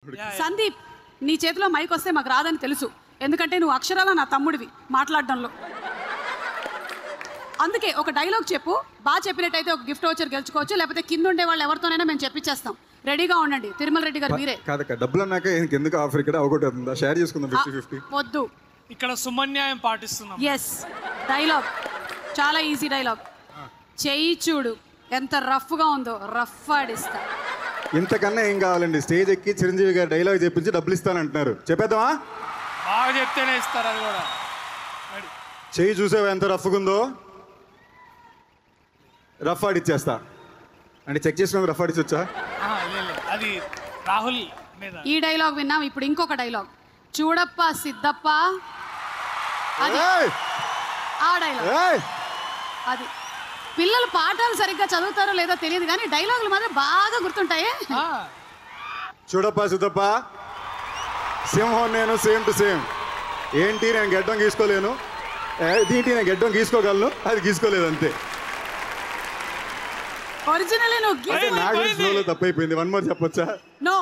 సందీప్, నీ చేతిలో మైక్ వస్తే మాకు రాదని తెలుసు, ఎందుకంటే నువ్వు అక్షరాల నా తమ్ముడివి మాట్లాడడంలో. అందుకే ఒక డైలాగ్ చెప్పు, బాగా చెప్పినట్టయితే ఒక గిఫ్ట్ వచ్చర్ గెలుచుకోవచ్చు, లేకపోతే కింద ఉండే వాళ్ళు ఎవరితోనైనా మేము చెప్పించేస్తాం. రెడీగా ఉండండి. తిరుమల రెడ్డి గారు మీరే. కాదక్క, డబ్బులు అన్నాక ఎందుకు ఆఫర్ ఇక్కడ అవగొట్టుందా? షేర్ చేసుకుందాం 50-50. వద్దు, ఇక్కడ సుమన్యాయం పాటిస్తున్నాం. ఎస్, డైలాగ్ చాలా ఈజీ డైలాగ్. చెయ్యి చూడు ఎంత రఫ్గా ఉందో, రఫ్ ఆడిస్తా. ఇంతకన్నా ఏం కావాలండి? స్టేజ్ ఎక్కి చిరంజీవి గారు డైలాగ్ చెప్పించి డబ్బులు ఇస్తానంటున్నారు. చెప్పేద్దామా? బాగా చెప్తేనే ఇస్తారు. అది కూడా చెయ్యి చూసావా ఎంత రఫ్గా ఉందో? రఫ్ ఆడిచ్చేస్తా అంటే చెక్ చేసుకుని రఫ్ ఆడిచ్చొచ్చా? అది రాహుల్ మీద. ఈ డైలాగ్ విన్నాం. ఇప్పుడు ఇంకొక డైలాగ్, చూడప్ప సిద్ధప్ప. అది ఆ డైలాగ్. అది పిల్లలు పాఠాలు సరిగ్గా చదువుతారో లేదో తెలియదు కానీ డైలాగులు మాత్రం బాగా గుర్తుంటాయి. చూడప్ప సిద్ధప్ప, సింహం నేను సేమ్ టు సేమ్. ఏంటి నేను గెడ్డం గీసుకోలేను, ఏంటి నేను గెడ్డం గీసుకోగలను, అది గీసుకోలేదు అంతే. ఒరిజినల్ నాగేశ్వరరావులో తప్పైపోయింది. వన్ మోర్ చెప్పొచ్చా? నో,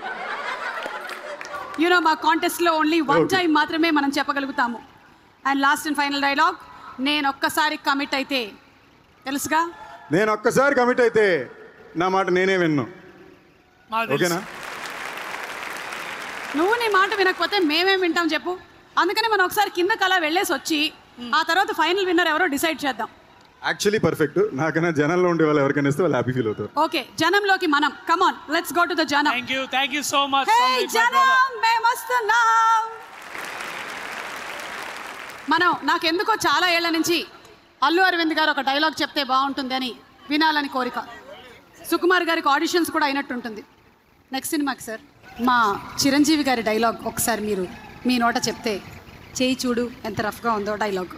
యూనో మా కాంటెస్ట్ లో ఓన్లీ వన్ టైం మాత్రమే మనం చెప్పగలుగుతాము. And last and final dialogue, నేను ఒక్కసారి కమిట్ అయితే, తెలుసుగా, నేను ఒక్కసారి కమిట్ అయితే నా మాట నేనే విన్ను. ఓకేనా? నువ్వు నీ మాట వినకపోతే మేమేం వింటాం చెప్పు. అందుకని మనం ఒకసారి కిందకి అలా వెళ్ళేసి వచ్చి ఆ తర్వాత ఫైనల్ విన్నర్ ఎవరో డిసైడ్ చేద్దాం. Actually perfect. నాకన్నా జనంలో ఉండే వాళ్ళు ఎవరికైనా ఇస్తే వాళ్ళు హ్యాపీ ఫీల్ అవుతారు. ఓకే, జనంలోకి మనం. Come on, let's go to the జనం. Thank you so much. Hey జనం, మేము వస్తున్నాం. మనం నాకెందుకో చాలా ఏళ్ల నుంచి అల్లు అరవింద్ గారు ఒక డైలాగ్ చెప్తే బాగుంటుంది అని వినాలని కోరిక. సుకుమార్ గారికి ఆడిషన్స్ కూడా అయినట్టుంటుంది నెక్స్ట్ సినిమాకి. సార్, మా చిరంజీవి గారి డైలాగ్ ఒకసారి మీరు మీ నోట చెప్తే, చేయి చూడు ఎంత రఫ్గా ఉందో డైలాగ్.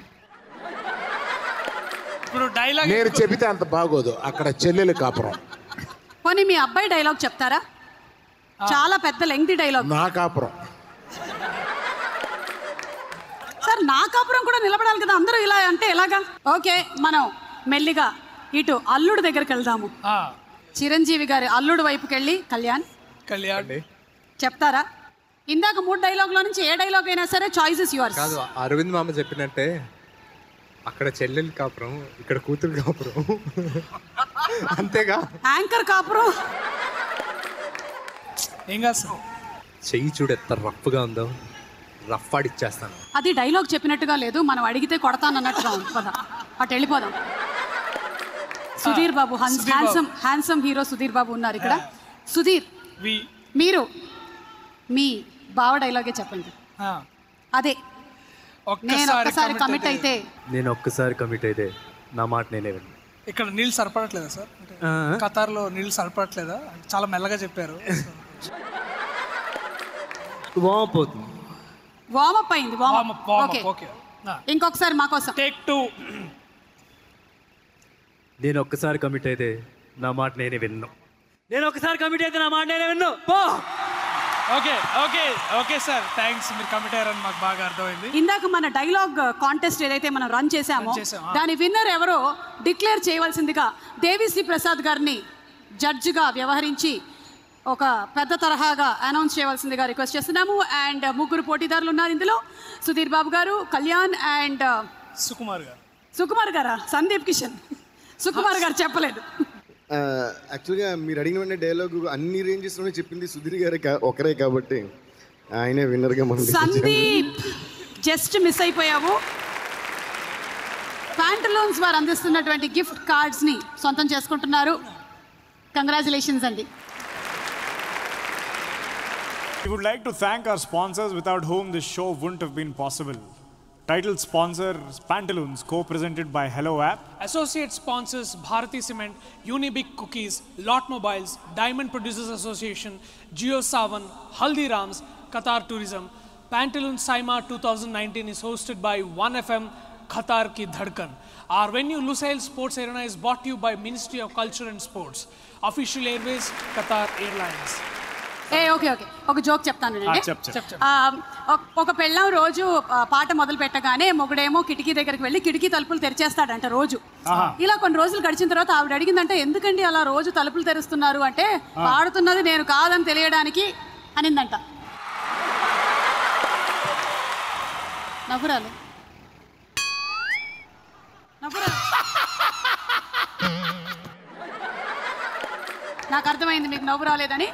ఇప్పుడు డైలాగ్ నేను చెబితే అంత బాగోదు, అక్కడ చెల్లెలు కాపురం. పోనీ మీ అబ్బాయి డైలాగ్ చెప్తారా? చాలా పెద్ద లెంగ్తీ డైలాగ్. నా కాపురం. సార్, నా కాపురం కూడా నిలబడాలి కదా, అందరూ ఇలా అంటే ఎలాగా? ఓకే, మనం మెల్లిగా ఇటు అల్లుడు దగ్గరికి వెళ్దాము. చిరంజీవి గారి అల్లుడు వైపుకి వెళ్ళి కళ్యాణ్ చెప్తారా? ఇందాక 3 డైలాగులో నుంచి ఏ డైలాగ్ అయినా సరే, చాయిస్ ఇస్ యువర్స్. కాదు, అరవింద్ మామ చెప్పినట్టే అక్కడ చెల్లెలు కాపురం, ఇక్కడ కూతురు కాపురం. అంతేగా? యాంకర్ కాపురం. ఏం కాదు సార్, చెయ్యి చూడు ఎంత రఫ్గా ఉందో, రఫ్ ఆడిచ్చేస్తాను. అది డైలాగ్ చెప్పినట్టుగా లేదు, మనం అడిగితే కొడతానన్నట్టుగా ఉంది. పద అటు వెళ్ళిపోదాం. సుధీర్ బాబు, హ్యాండ్సమ్ హీరో సుధీర్ బాబు ఉన్నారు ఇక్కడ. సుధీర్, మీరు మీ బావ డైలాగే చెప్పండి. అదే, నేను ఒక్కసారి కమిట్ అయితే. నేను ఒక్కసారి కమిట్ అయితే నా మాట నేనే విన్నా. ఇక్కడ నీళ్ళు సరిపడట్లేదా సార్? ఖతార్లో నీళ్ళు సరిపడట్లేదా? చాలా మెల్లగా చెప్పారు. వామప్ అవుతుంది. వామప్ అయింది. ఓకే, ఇంకొకసారి మా కోసం. టేక్ 2. నేను ఒక్కసారి కమిట్ అయితే నా మాట నేనే విన్ను. నేను ఒక్కసారి కమిట్ అయితే నా మాట నేనే విన్ను. Okay sir, thanks. మీరు కమిట్ అయ్యారని మాకు బాగా అర్థమైంది. ఇందాక మన డైలాగ్ కాంటెస్ట్ ఏదైతే మనం రన్ చేసామో దాని విన్నర్ ఎవరో డిక్లేర్ చేయవలసిందిగా దేవిశ్రీ ప్రసాద్ గారిని జడ్జిగా వ్యవహరించి ఒక పెద్ద తరహాగా అనౌన్స్ చేయవలసిందిగా రిక్వెస్ట్ చేస్తున్నాము. అండ్ 3 పోటీదారులు ఉన్నారు ఇందులో. సుధీర్ బాబు గారు, కళ్యాణ్ అండ్ సుకుమార్ గారా? సందీప్ కిషన్. సుకుమార్ గారు చెప్పలేదు. యాక్చువల్గా మీరు అడిగిన వెంటనే డైలాగ్ అన్ని రేంజెస్లోనే చెప్పింది సుధీర్ గారే ఒకరే కాబట్టి ఆయనే విన్నర్గా మనం. సందీప్, జస్ట్ మిస్ అయిపోయావు. ప్యాంటలూన్స్ వారు అందిస్తున్నటువంటి గిఫ్ట్ కార్డ్స్ని సొంతం చేసుకుంటున్నారు. కంగ్రాచులేషన్స్ అండి. We would like to thank our sponsors without whom this show wouldn't have been possible. Title sponsor Pantaloons, co-presented by Hello App. Associate sponsors Bharati Cement, Unibic Cookies, Lot Mobiles, Diamond Producers Association, Jio Savan, Haldirams, Qatar Tourism. Pantaloons Saima 2019 is hosted by 1FM, Qatar Ki Dhadkan. Our venue Lusail Sports Arena is brought to you by Ministry of Culture and Sports. Official Airways, Qatar Airlines. Okay, ఒక joke చెప్తాను. ఒక పెళ్ళాం రోజు పాట మొదలు పెట్టగానే మొగుడేమో కిటికీ దగ్గరికి వెళ్ళి కిటికీ తలుపులు తెరిచేస్తాడంట రోజు. ఇలా కొన్ని రోజులు గడిచిన తర్వాత ఆవిడ అడిగిందంటే, ఎందుకండి అలా రోజు తలుపులు తెరుస్తున్నారు అంటే, పాడుతున్నది నేను కాదని తెలియడానికి అనిందంట. నవ్వురాలు నవ్వురాలు. నాకు అర్థమైంది మీకు నవ్వు రాలేదని.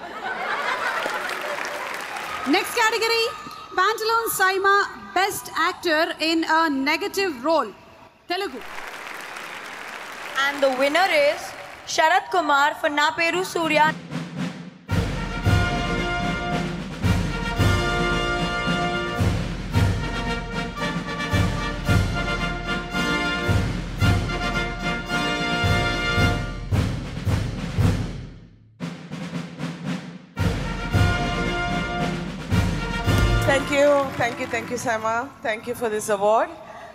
Next category Pantaloons Saima Best Actor in a Negative Role Telugu. And the winner is Sharat Kumar for Na Peru Surya. Thank you, Saima. Thank you for this award.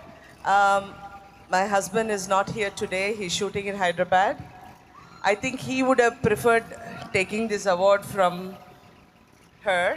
My husband is not here today. He's shooting in Hyderabad. I think he would have preferred taking this award from her.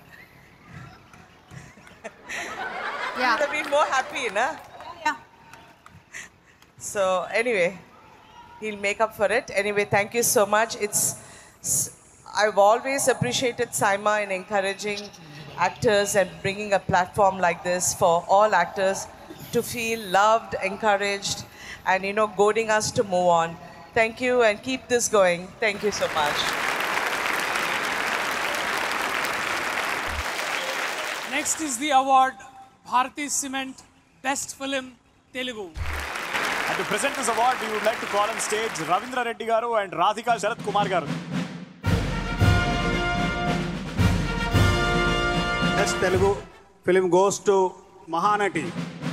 He would have been more happy, na? Yeah. So anyway, he'll make up for it. Anyway, thank you so much. I've always appreciated Saima in encouraging actors and bringing a platform like this for all actors to feel loved, encouraged, and goading us to move on. Thank you and keep this going. Thank you so much. Next is the award Bharati Cement Best Film Telugu. And to present this award, we would like to call on stage Ravindra Reddy garu and Radhika Sharat Kumar garu. Best Telugu film goes to Mahanati.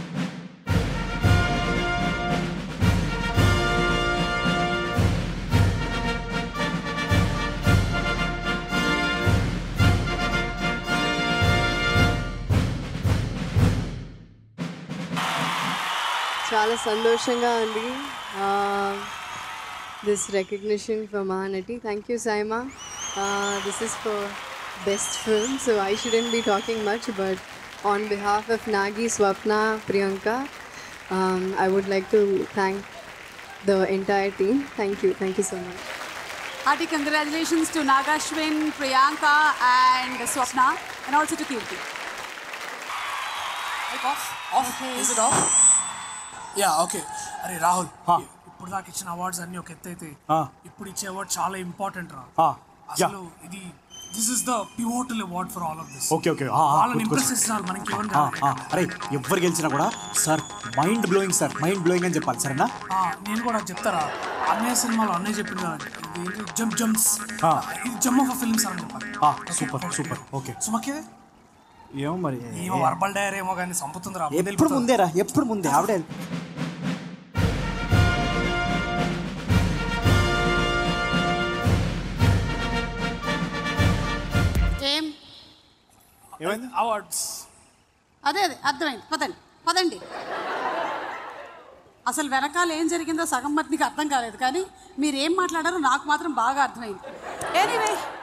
చాలా సంతోషంగా ఉంది this recognition for Mahanati. Thank you SIIMA. This is for best film, so I shouldn't be talking much, but on behalf of Nagi, Swapna, Priyanka, I would like to thank the entire team. Thank you so much. Hearty congratulations to Nagashwin, Priyanka and Swapna, and also to Kirti. Off? Is it off? Yeah, okay. Arey Rahul, ఇప్పుడు దాకా ఇచ్చిన awards అన్నీ ఒక ఎత్తు అయితే ఇప్పుడు ఇచ్చే award చాలా ఇంపార్టెంట్ రా. అసలు ఇది this is the pivotal award for all of this. Okay వాళ్ళని ఇంప్రెస్ చేస్తున్నారు మనకి. అరే ఎవరు గెలిచినా కూడా సార్ మైండ్ బ్లోయింగ్ అని చెప్పాలి సరేనా. నేను కూడా చెప్తారా, అన్నయ్య సినిమాలో అన్నయ్య చెప్పింది కదా, జంప్స్ ఇది జమ్ ఆఫ్ ఫిల్మ్స్ అని చెప్పాలి. Super okay. సుమకే ఏమో మరి వర్బల్ డైరీ ఏమో కానీ సంపుతుంది రా. ఎప్పుడు ముందే ఆవిడే. అవార్డ్స్ అదే అర్థమైంది. పదండి. అసలు వెనకాల ఏం జరిగిందో సగం మందికి అర్థం కాలేదు, కానీ మీరు ఏం మాట్లాడారో నాకు మాత్రం బాగా అర్థమైంది. ఎనీవే